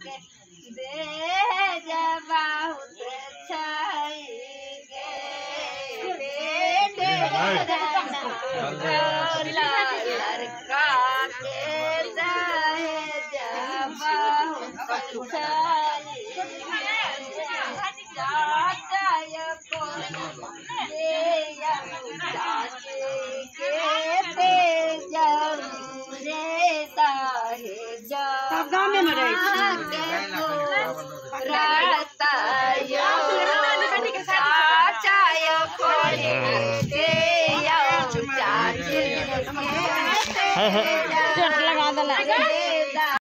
दे बहुत छाई लड़का के जाए बहुत छाई गाँव में रहे लगा